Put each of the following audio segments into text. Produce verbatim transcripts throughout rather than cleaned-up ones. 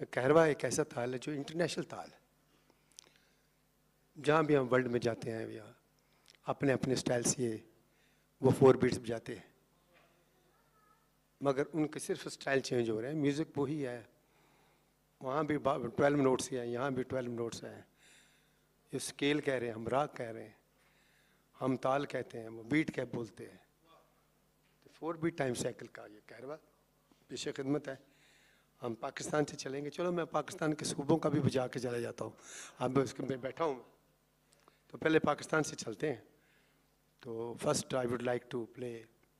कहरवा एक ऐसा ताल है जो इंटरनेशनल ताल है। जहाँ भी हम वर्ल्ड में जाते हैं या अपने अपने स्टाइल से ये वो फोर बीट्स बजाते हैं, मगर उनके सिर्फ स्टाइल चेंज हो रहे हैं, म्यूज़िक वही है। वहाँ भी ट्वेल्व नोट्स हैं, यहाँ भी ट्वेल्व नोट्स हैं। ये स्केल कह रहे हैं, हम राग कह रहे हैं, हम ताल कहते हैं, वो बीट कह बोलते हैं। तो फोर बीट टाइम साइकिल का ये कहरवा पेश खिदमत है। हम पाकिस्तान से चलेंगे। चलो मैं पाकिस्तान के सूबों का भी बजा के चला जाता हूँ। अब उसके में बैठा हूँ, तो पहले पाकिस्तान से चलते हैं। तो first I would like to play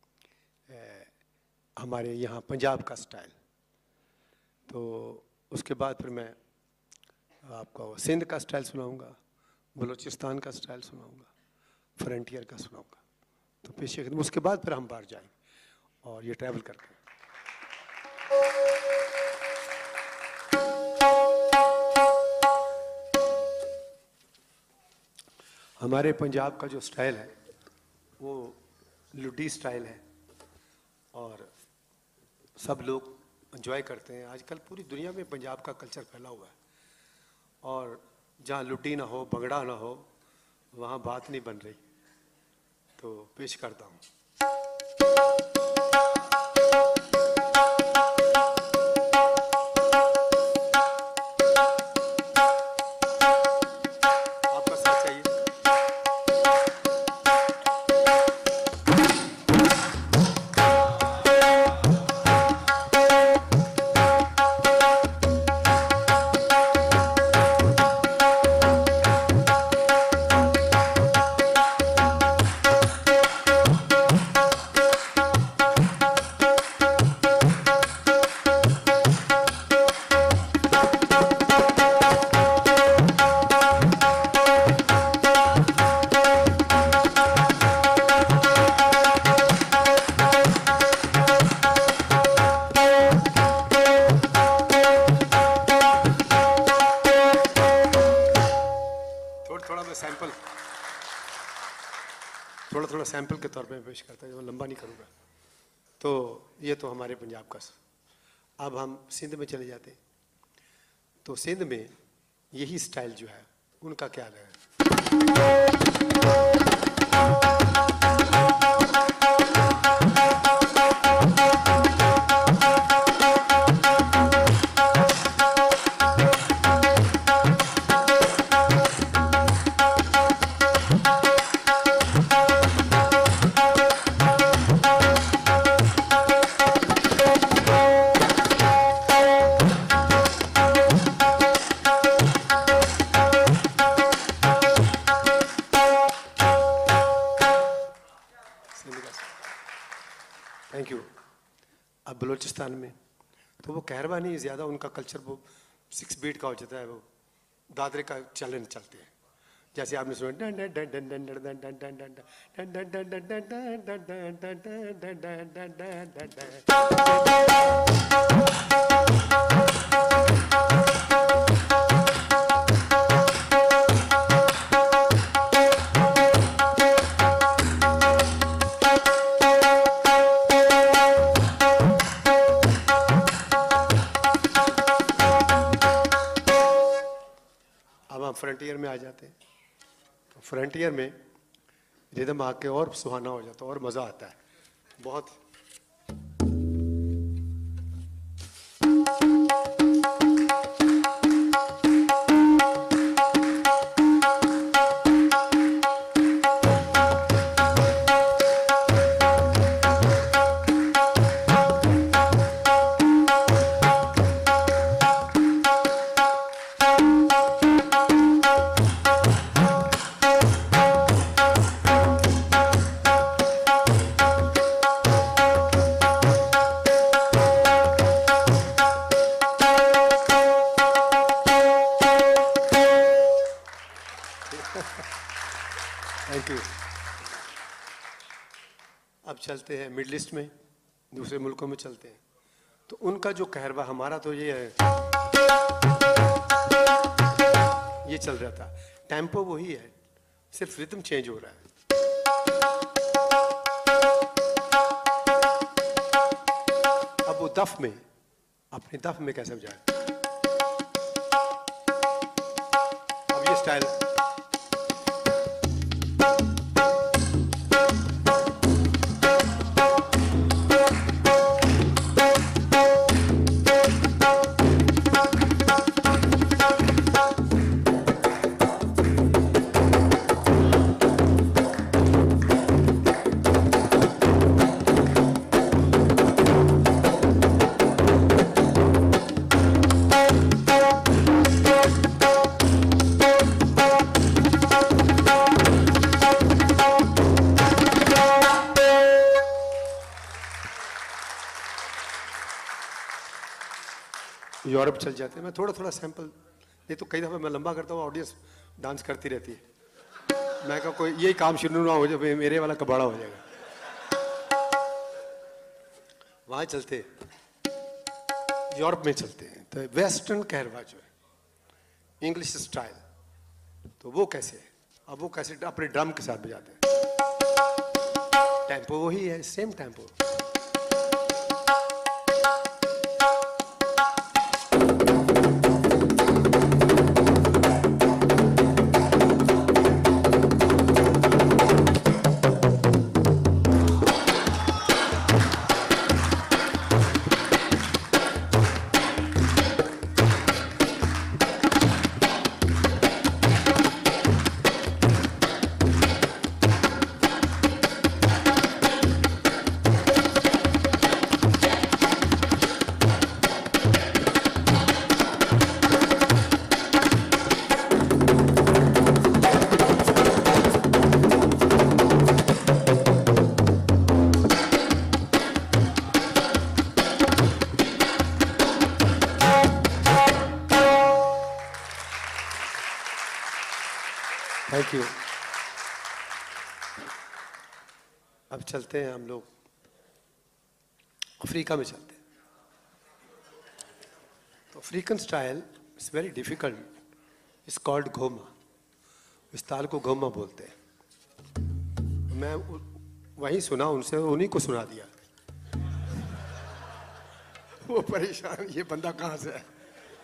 हमारे यहाँ पंजाब का स्टाइल। तो उसके बाद फिर मैं आपको सिंध का स्टाइल सुनाऊंगा, बलूचिस्तान का स्टाइल सुनाऊंगा, फ्रंटियर का सुनाऊंगा। तो पेश खिदमत, उसके बाद फिर हम बाहर जाएंगे और ये ट्रैवल करके। हमारे पंजाब का जो स्टाइल है वो लुडी स्टाइल है और सब लोग एंजॉय करते हैं। आजकल पूरी दुनिया में पंजाब का कल्चर फैला हुआ है और जहाँ लुडी ना हो, भंगड़ा ना हो, वहाँ बात नहीं बन रही। तो पेश करता हूँ। सैंपल के तौर पे पेश करता है, जो लंबा नहीं करूँगा। तो ये तो हमारे पंजाब का। अब हम सिंध में चले जाते हैं। तो सिंध में यही स्टाइल जो है उनका क्या है। बलूचिस्तान में तो वो कहरवा नहीं, ज़्यादा उनका कल्चर वो सिक्स बीट का हो जाता है। वो दादरे का चलन चलते हैं। जैसे आपने सुना फ्रंटियर में आ जाते हैं। तो फ्रंटियर में रिदम आके और सुहाना हो जाता है और मज़ा आता है बहुत। चलते हैं मिडल ईस्ट में, दूसरे मुल्कों में चलते हैं। तो उनका जो कहरवा, हमारा तो ये है, ये चल रहा था। टेम्पो वही है, सिर्फ रिदम चेंज हो रहा है। अब वो दफ में, अपने दफ में कैसे बजाए। स्टाइल। यूरोप चल जाते हैं, मैं थोड़ा थोड़ा सैंपल, ये तो कई दफ़ा मैं लंबा करता हूँ, ऑडियंस डांस करती रहती है। मैं कहा कोई यही काम शुरू ना हो जाए, मेरे वाला कबाड़ा हो जाएगा। वहाँ चलते यूरोप में चलते हैं तो वेस्टर्न कहरवा जो है, इंग्लिश स्टाइल, तो वो कैसे है? अब वो कैसे अपने ड्रम के साथ बजाते हैं, टेम्पो वही है, सेम टेम्पो। Thank you. अब चलते हैं हम लोग अफ्रीका में चलते हैं। तो African style is very difficult, it's called ghoma. इस ताल को घोमा बोलते हैं। मैं वहीं सुना उनसे, उन्हीं को सुना दिया। वो परेशान, ये बंदा कहाँ से है।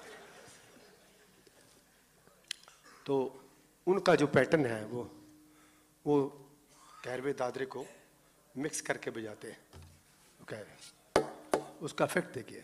तो उनका जो पैटर्न है वो वो कहरवे दादरे को मिक्स करके बजाते हैं। okay. उसका इफेक्ट देखिए।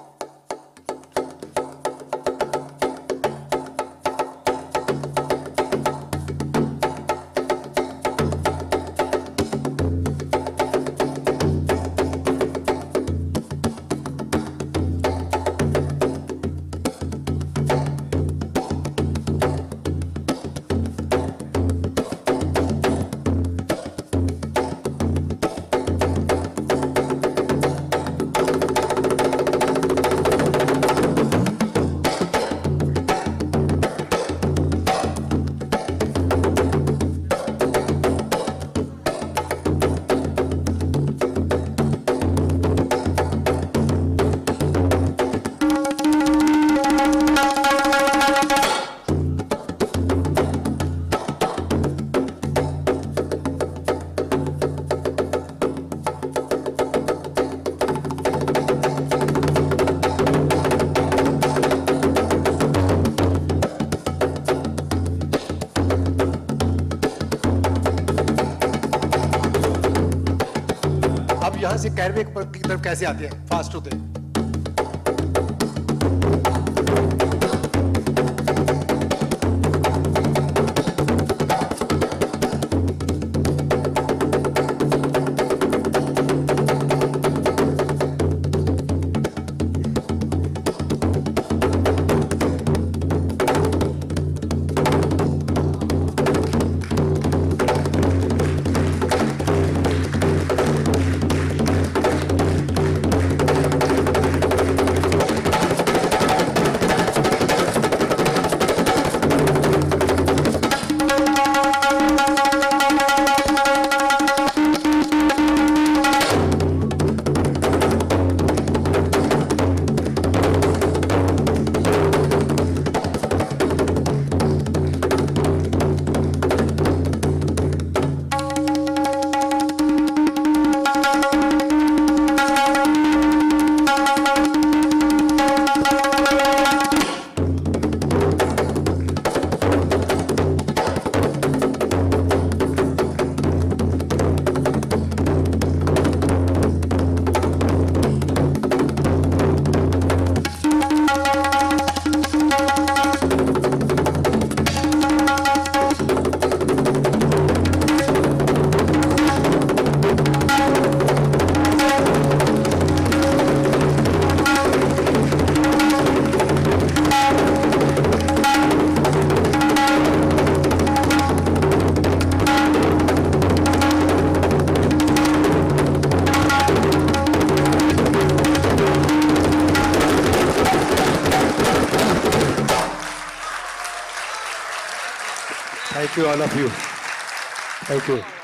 यहाँ से कहरवे की तरफ कैसे आते हैं, फास्ट होते हैं। Thank you all of you, thank you.